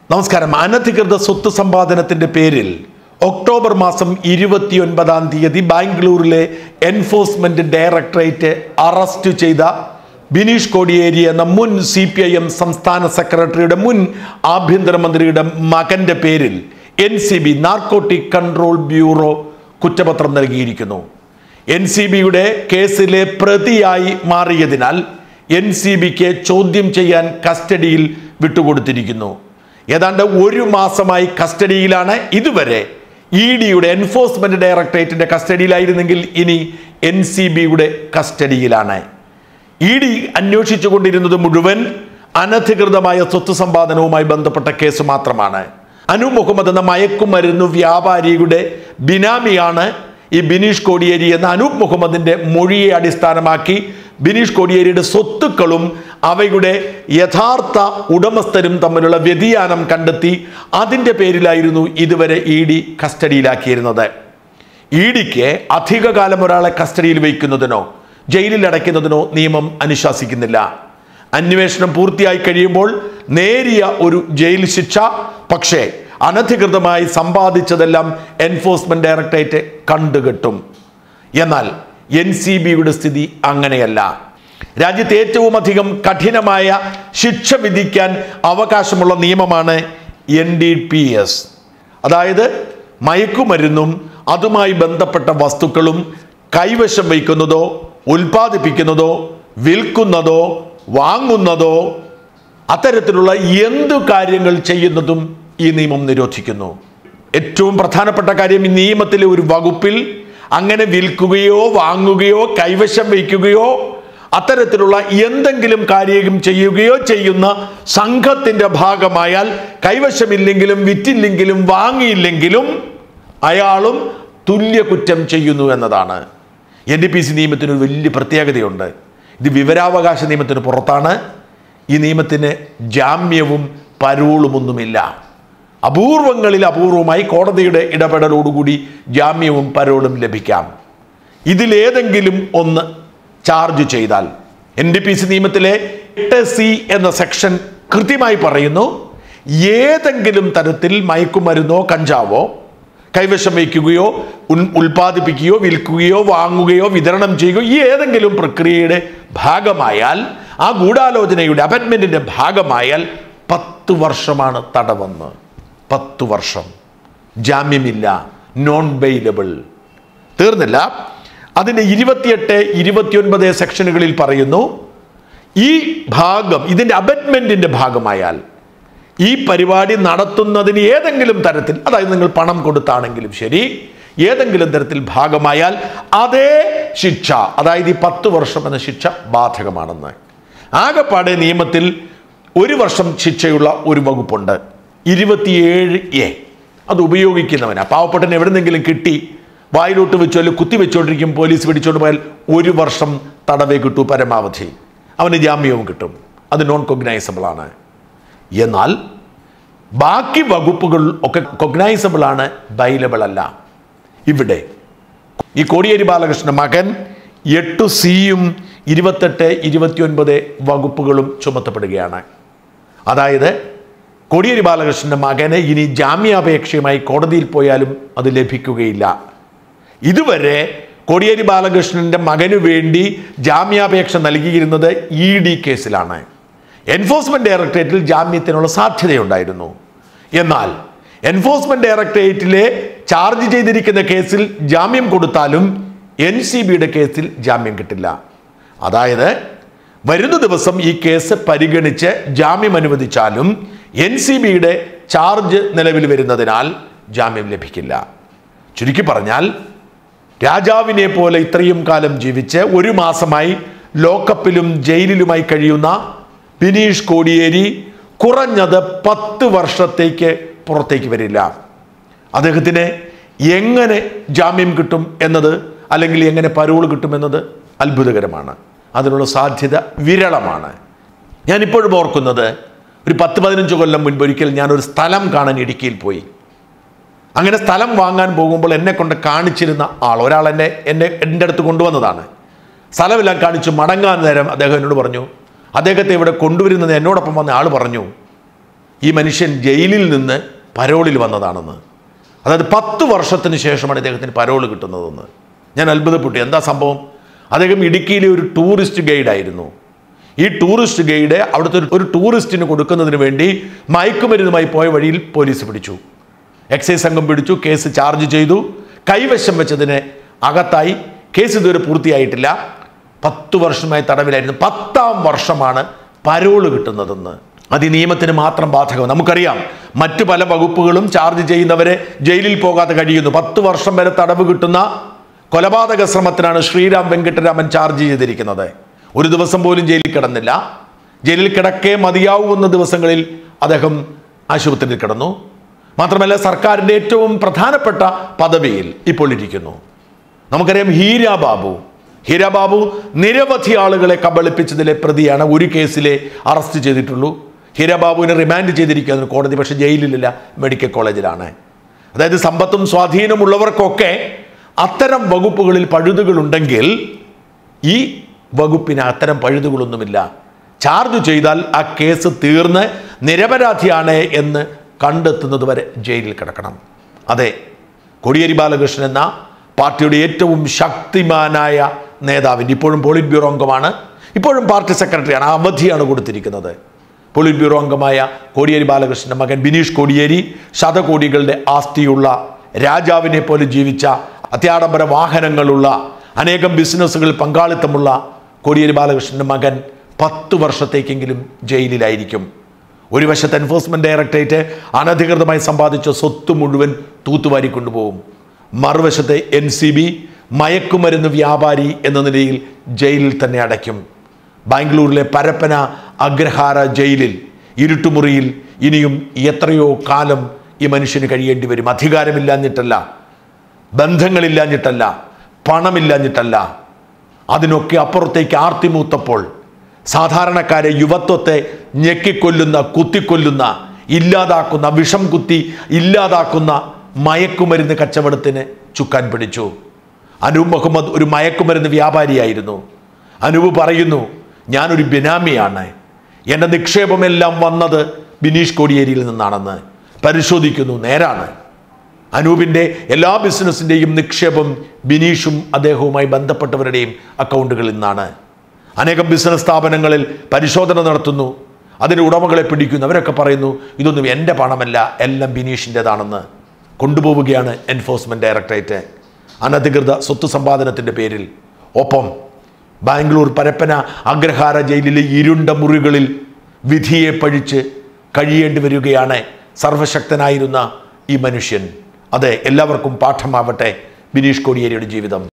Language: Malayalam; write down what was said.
നമസ്കാരം. അനധികൃത സ്വത്ത് സമ്പാദനത്തിന്റെ പേരിൽ ഒക്ടോബർ മാസം 29-ാം തീയതി ബാംഗ്ലൂരിലെ എൻഫോഴ്സ്മെന്റ് ഡയറക്ടറേറ്റ് അറസ്റ്റ് ചെയ്ത ബിനീഷ് കോടിയേരി എന്ന മുൻ CPIM സംസ്ഥാന സെക്രട്ടറിയുടെ മുൻ ആഭ്യന്തരമന്ത്രിയുടെ മകന്റെ പേരിൽ NCB നാർക്കോട്ടിക് കൺട്രോൾ ബ്യൂറോ കുറ്റപത്രം നൽകിയിരിക്കുന്നു. NCBയുടെ കേസിലെ പ്രതിയായി മാറിയതിനാൽ NCBക്ക് ചോദ്യം ചെയ്യാൻ കസ്റ്റഡിയിൽ വിട്ടുകൊടുത്തിരിക്കുന്നു. ഏതാണ്ട് ഒരു മാസമായി കസ്റ്റഡിയിലാണ്. ഇതുവരെ EDയുടെ എൻഫോഴ്സ്മെന്റ് ഡയറക്ടറേറ്റിന്റെ കസ്റ്റഡിയിലായിരുന്നെങ്കിൽ ഇനി NCBയുടെ കസ്റ്റഡിയിലാണ്. ED അന്വേഷിച്ചുകൊണ്ടിരുന്നത് മുഴുവൻ അനധികൃതമായ സ്വത്ത് സമ്പാദനവുമായി ബന്ധപ്പെട്ട കേസ് മാത്രമാണ്. അനു മുഹമ്മദ് എന്ന മയക്കുമരുന്ന് വ്യാപാരിയുടെ ബിനാമിയാണ് ഈ ബിനീഷ് കോടിയേരി എന്ന അനൂപ് മുഹമ്മദിന്റെ മൊഴിയെ അടിസ്ഥാനമാക്കി ബിനീഷ് കോടിയേരിയുടെ സ്വത്തുക്കളും അവയുടെ യഥാർത്ഥ ഉടമസ്ഥരും തമ്മിലുള്ള വ്യതിയാനം കണ്ടെത്തി അതിൻ്റെ പേരിലായിരുന്നു ഇതുവരെ ED കസ്റ്റഡിയിലാക്കിയിരുന്നത്. EDക്ക് അധികകാലം ഒരാളെ കസ്റ്റഡിയിൽ വയ്ക്കുന്നതിനോ ജയിലിൽ അടയ്ക്കുന്നതിനോ നിയമം അനുശാസിക്കുന്നില്ല. അന്വേഷണം പൂർത്തിയായി കഴിയുമ്പോൾ നേരിയ ഒരു ജയിൽ ശിക്ഷ. പക്ഷേ അനധികൃതമായി സമ്പാദിച്ചതെല്ലാം എൻഫോഴ്സ്മെന്റ് ഡയറക്ടറേറ്റ് കണ്ടുകെട്ടും. എന്നാൽ NCBയുടെ സ്ഥിതി അങ്ങനെയല്ല. രാജ്യത്ത് ഏറ്റവും അധികം കഠിനമായ ശിക്ഷ വിധിക്കാൻ അവകാശമുള്ള നിയമമാണ് NDPS. അതായത് മയക്കുമരുന്നും അതുമായി ബന്ധപ്പെട്ട വസ്തുക്കളും കൈവശം വയ്ക്കുന്നതോ ഉൽപ്പാദിപ്പിക്കുന്നതോ വിൽക്കുന്നതോ വാങ്ങുന്നതോ അത്തരത്തിലുള്ള എന്തു കാര്യങ്ങൾ ചെയ്യുന്നതും ഈ നിയമം നിരോധിക്കുന്നു. ഏറ്റവും പ്രധാനപ്പെട്ട കാര്യം, ഈ നിയമത്തിലെ ഒരു വകുപ്പിൽ അങ്ങനെ വിൽക്കുകയോ വാങ്ങുകയോ കൈവശം വയ്ക്കുകയോ അത്തരത്തിലുള്ള എന്തെങ്കിലും കാര്യം ചെയ്യുകയോ ചെയ്യുന്ന സംഘത്തിന്റെ ഭാഗമായാൽ കൈവശമില്ലെങ്കിലും വിറ്റില്ലെങ്കിലും വാങ്ങിയില്ലെങ്കിലും അയാളും തുല്യ കുറ്റം ചെയ്യുന്നു എന്നതാണ്. NDPC നിയമത്തിനൊരു വലിയ പ്രത്യേകതയുണ്ട്. ഇത് വിവരാവകാശ നിയമത്തിന് പുറത്താണ്. ഈ നിയമത്തിന് ജാമ്യവും പരോളുമൊന്നുമില്ല. അപൂർവങ്ങളിൽ അപൂർവമായി കോടതിയുടെ ഇടപെടലോടുകൂടി ജാമ്യവും പരോളും ലഭിക്കാം. ഇതിലേതെങ്കിലും ഒന്ന് ചാർജ് ചെയ്താൽ NDPC നിയമത്തിലെ 8C എന്ന സെക്ഷൻ കൃത്യമായി പറയുന്നു, ഏതെങ്കിലും തരത്തിൽ മയക്കുമരുന്നോ കഞ്ചാവോ കൈവശം വയ്ക്കുകയോ ഉൽപ്പാദിപ്പിക്കുകയോ വിൽക്കുകയോ വാങ്ങുകയോ വിതരണം ചെയ്യുകയോ ഈ ഏതെങ്കിലും പ്രക്രിയയുടെ ഭാഗമായാൽ, ആ ഗൂഢാലോചനയുടെ അബറ്റ്മെന്റിന്റെ ഭാഗമായാൽ 10 വർഷമാണ് തടവെന്ന്. 10 വർഷം. ജാമ്യമില്ല, നോൺ ബെയിലബിൾ. തീർന്നില്ല. അതിൻ്റെ 28, 29 സെക്ഷനുകളിൽ പറയുന്നു, ഈ ഭാഗം ഇതിൻ്റെ അബറ്റ്മെന്റിന്റെ ഭാഗമായാൽ, ഈ പരിപാടി നടത്തുന്നതിന് ഏതെങ്കിലും തരത്തിൽ, അതായത് നിങ്ങൾ പണം കൊടുത്താണെങ്കിലും ശരി, ഏതെങ്കിലും തരത്തിൽ ഭാഗമായാൽ അതേ ശിക്ഷ, അതായത് ഈ 10 വർഷം എന്ന ശിക്ഷ ബാധകമാണെന്ന്. ആകെപ്പാടെ നിയമത്തിൽ 1 വർഷം ശിക്ഷയുള്ള ഒരു വകുപ്പുണ്ട്, 27A. അത് ഉപയോഗിക്കുന്നവനാ. പാവപ്പെട്ടൻ എവിടെന്നെങ്കിലും കിട്ടി വായിലോട്ട് വെച്ചോ അല്ലെങ്കിൽ കുത്തി വെച്ചോണ്ടിരിക്കും, പോലീസ് പിടിച്ചോണ്ട് പോയാൽ 1 വർഷം തടവേ കിട്ടൂ പരമാവധി. അവന് ജാമ്യവും കിട്ടും. അത് നോൺ കൊഗ്നൈസബിൾ ആണ്. എന്നാൽ ബാക്കി വകുപ്പുകൾ ഒക്കെ കൊഗ്നൈസബിൾ ആണ്, ബൈലബിൾ അല്ല. ഇവിടെ ഈ കോടിയേരി ബാലകൃഷ്ണന്റെ മകൻ 8C-യും 28, 29 വകുപ്പുകളും ചുമത്തപ്പെടുകയാണ്. അതായത് കോടിയേരി ബാലകൃഷ്ണന്റെ മകന് ഇനി ജാമ്യാപേക്ഷയുമായി കോടതിയിൽ പോയാലും അത് ലഭിക്കുകയില്ല. ഇതുവരെ കോടിയേരി ബാലകൃഷ്ണന്റെ മകനു വേണ്ടി ജാമ്യാപേക്ഷ നൽകിയിരുന്നത് ED കേസിലാണ്. എൻഫോഴ്സ്മെന്റ് ഡയറക്ടറേറ്റിൽ ജാമ്യത്തിനുള്ള സാധ്യതയുണ്ടായിരുന്നു. എന്നാൽ എൻഫോഴ്സ്മെന്റ് ഡയറക്ടറേറ്റിലെ ചാർജ് ചെയ്തിരിക്കുന്ന കേസിൽ ജാമ്യം കൊടുത്താലും NCBയുടെ കേസിൽ ജാമ്യം കിട്ടില്ല. അതായത് വരുന്ന ദിവസം ഈ കേസ് പരിഗണിച്ച് ജാമ്യം അനുവദിച്ചാലും NCBയുടെ ചാർജ് നിലവിൽ വരുന്നതിനാൽ ജാമ്യം ലഭിക്കില്ല. ചുരുക്കി പറഞ്ഞാൽ, രാജാവിനെ പോലെ ഇത്രയും കാലം ജീവിച്ച് 1 മാസമായി ലോക്കപ്പിലും ജയിലിലുമായി കഴിയുന്ന ബിനീഷ് കോടിയേരി കുറഞ്ഞത് 10 വർഷത്തേക്ക് പുറത്തേക്ക് വരില്ല. അദ്ദേഹത്തിന് എങ്ങനെ ജാമ്യം കിട്ടും എന്നത്, അല്ലെങ്കിൽ എങ്ങനെ പരോൾ കിട്ടുമെന്നത് അത്ഭുതകരമാണ്. അതിനുള്ള സാധ്യത വിരളമാണ്. ഞാനിപ്പോഴും ഓർക്കുന്നത്, ഒരു 10-15 കൊല്ലം മുൻപ് ഒരിക്കൽ ഞാനൊരു സ്ഥലം കാണാൻ ഇടുക്കിയിൽ പോയി. അങ്ങനെ സ്ഥലം വാങ്ങാൻ പോകുമ്പോൾ എന്നെ കൊണ്ട് കാണിച്ചിരുന്ന ഒരാൾ എൻ്റെ അടുത്ത് കൊണ്ടുവന്നതാണ്. സ്ഥലമെല്ലാം കാണിച്ചു മടങ്ങാൻ നേരം അദ്ദേഹം എന്നോട് പറഞ്ഞു, അദ്ദേഹത്തെ ഇവിടെ കൊണ്ടുവരുന്നത് എന്നോടൊപ്പം വന്ന ആൾ പറഞ്ഞു, ഈ മനുഷ്യൻ ജയിലിൽ നിന്ന് പരോളിൽ വന്നതാണെന്ന്. അതായത് 10 വർഷത്തിന് ശേഷമാണ് ഇദ്ദേഹത്തിന് പരോള് കിട്ടുന്നതെന്ന്. ഞാൻ അത്ഭുതപ്പെട്ടു. എന്താ സംഭവം? അദ്ദേഹം ഇടുക്കിയിലെ ഒരു ടൂറിസ്റ്റ് ഗൈഡായിരുന്നു. ഈ ടൂറിസ്റ്റ് ഗൈഡ് അവിടുത്തെ ഒരു ടൂറിസ്റ്റിന് കൊടുക്കുന്നതിന് വേണ്ടി മയക്കുമരുന്നുമായി പോയ വഴിയിൽ പോലീസ് പിടിച്ചു. എക്സൈസ് സംഘം പിടിച്ചു, കേസ് ചാർജ് ചെയ്തു. കൈവശം വെച്ചതിന് അകത്തായി. കേസ് ഇതുവരെ പൂർത്തിയായിട്ടില്ല. 10 വർഷമായി തടവിലായിരുന്നു. 10ാം വർഷമാണ് പരോള് കിട്ടുന്നതെന്ന്. അത് ഈ നിയമത്തിന് മാത്രം ബാധകം. നമുക്കറിയാം മറ്റു പല വകുപ്പുകളും ചാർജ് ചെയ്യുന്നവരെ ജയിലിൽ പോകാതെ കഴിയുന്നു. 10 വർഷം വരെ തടവ് കിട്ടുന്ന കൊലപാതക ശ്രമത്തിനാണ് ശ്രീരാം വെങ്കിട്ടരാമൻ ചാർജ് ചെയ്തിരിക്കുന്നത്. ഒരു ദിവസം പോലും ജയിലിൽ കിടന്നില്ല. ജയിലിൽ കിടക്കേ മതിയാവുന്ന ദിവസങ്ങളിൽ അദ്ദേഹം ആശുപത്രിയിൽ കിടന്നു. മാത്രമല്ല സർക്കാരിൻ്റെ ഏറ്റവും പ്രധാനപ്പെട്ട പദവിയിൽ ഇപ്പോൾ ഇരിക്കുന്നു. നമുക്കറിയാം ഹീരാബാബു നിരവധി ആളുകളെ കബളിപ്പിച്ചതിലെ പ്രതിയാണ്. ഒരു കേസിലെ അറസ്റ്റ് ചെയ്തിട്ടുള്ളൂ. ഹീരാബാബുവിനെ റിമാൻഡ് ചെയ്തിരിക്കുന്നു കോടതി. പക്ഷേ ജയിലിലില്ല, മെഡിക്കൽ കോളേജിലാണ്. അതായത് സമ്പത്തും സ്വാധീനമുള്ളവർക്കൊക്കെ അത്തരം വകുപ്പുകളിൽ പഴുതുകളുണ്ടെങ്കിൽ ഈ വകുപ്പിന് അത്തരം പഴുതുകളൊന്നുമില്ല. ചാർജ് ചെയ്താൽ ആ കേസ് തീർന്ന് നിരപരാധിയാണ് എന്ന് കണ്ടെത്തുന്നത് വരെ ജയിലിൽ കിടക്കണം. അതെ, കോടിയേരി ബാലകൃഷ്ണൻ എന്ന പാർട്ടിയുടെ ഏറ്റവും ശക്തിമാനായ നേതാവിൻ്റെ ഇപ്പോഴും പോളിറ്റ് ബ്യൂറോ അംഗമാണ്, ഇപ്പോഴും പാർട്ടി സെക്രട്ടറിയാണ്. അവധിയാണ് കൊടുത്തിരിക്കുന്നത്. പോളിറ്റ് ബ്യൂറോ അംഗമായ കോടിയേരി ബാലകൃഷ്ണൻ്റെ മകൻ ബിനീഷ് കോടിയേരി, ശതകോടികളുടെ ആസ്തിയുള്ള രാജാവിനെ പോലെ ജീവിച്ച, അത്യാഡംബര വാഹനങ്ങളുള്ള, അനേകം ബിസിനസ്സുകളിൽ പങ്കാളിത്തമുള്ള കോടിയേരി ബാലകൃഷ്ണൻ്റെ മകൻ 10 വർഷത്തേക്കെങ്കിലും ജയിലിലായിരിക്കും. ഒരു വശത്ത് എൻഫോഴ്സ്മെന്റ് ഡയറക്ടറേറ്റ് അനധികൃതമായി സമ്പാദിച്ച സ്വത്ത് മുഴുവൻ തൂത്തുവാരി കൊണ്ടുപോകും. മറുവശത്തെ NCB മയക്കുമരുന്ന് വ്യാപാരി എന്ന നിലയിൽ ജയിലിൽ തന്നെ അടയ്ക്കും. ബാംഗ്ലൂരിലെ പരപ്പന അഗ്രഹാര ജയിലിൽ ഇരുട്ടുമുറിയിൽ ഇനിയും എത്രയോ കാലം ഈ മനുഷ്യന് കഴിയേണ്ടി വരും. അധികാരമില്ലാഞ്ഞിട്ടല്ല, ബന്ധങ്ങളില്ലാഞ്ഞിട്ടല്ല, പണമില്ലാഞ്ഞിട്ടല്ല. അതിനൊക്കെ അപ്പുറത്തേക്ക് ആർത്തിമൂത്തപ്പോൾ സാധാരണക്കാരെ, യുവത്വത്തെ ഞെക്കിക്കൊല്ലുന്ന, കുത്തിക്കൊല്ലുന്ന, ഇല്ലാതാക്കുന്ന, വിഷം കുത്തി ഇല്ലാതാക്കുന്ന മയക്കുമരുന്ന് കച്ചവടത്തിന് ചുക്കാൻ പിടിച്ചു. അനൂപ് മുഹമ്മദ് ഒരു മയക്കുമരുന്ന് വ്യാപാരിയായിരുന്നു. അനൂപ് പറയുന്നു, ഞാനൊരു ബിനാമിയാണ്, എൻ്റെ നിക്ഷേപമെല്ലാം വന്നത് ബിനീഷ് കോടിയേരിയിൽ നിന്നാണെന്ന്. പരിശോധിക്കുന്നു, നേരാണ്. അനൂപിൻ്റെ എല്ലാ ബിസിനസ്സിൻ്റെയും നിക്ഷേപം ബിനീഷും അദ്ദേഹവുമായി ബന്ധപ്പെട്ടവരുടെയും അക്കൗണ്ടുകളിൽ നിന്നാണ്. അനേകം ബിസിനസ് സ്ഥാപനങ്ങളിൽ പരിശോധന നടത്തുന്നു, അതിൻ്റെ ഉടമകളെ പിടിക്കുന്നു. അവരൊക്കെ പറയുന്നു, ഇതൊന്നും എൻ്റെ പണമല്ല, എല്ലാം ബിനീഷിൻ്റെതാണെന്ന്. കൊണ്ടുപോവുകയാണ് എൻഫോഴ്സ്മെന്റ് ഡയറക്ടറേറ്റ് അനധികൃത സ്വത്ത് സമ്പാദനത്തിൻ്റെ പേരിൽ. ഒപ്പം ബാംഗ്ലൂർ പരപ്പന അഗ്രഹാര ജയിലിലെ ഇരുണ്ട മുറികളിൽ വിധിയെ പഴിച്ച് കഴിയേണ്ടി വരികയാണ് സർവശക്തനായിരുന്ന ഈ മനുഷ്യൻ. അതെ, എല്ലാവർക്കും പാഠമാവട്ടെ ബിനീഷ് കോടിയേരിയുടെ ജീവിതം.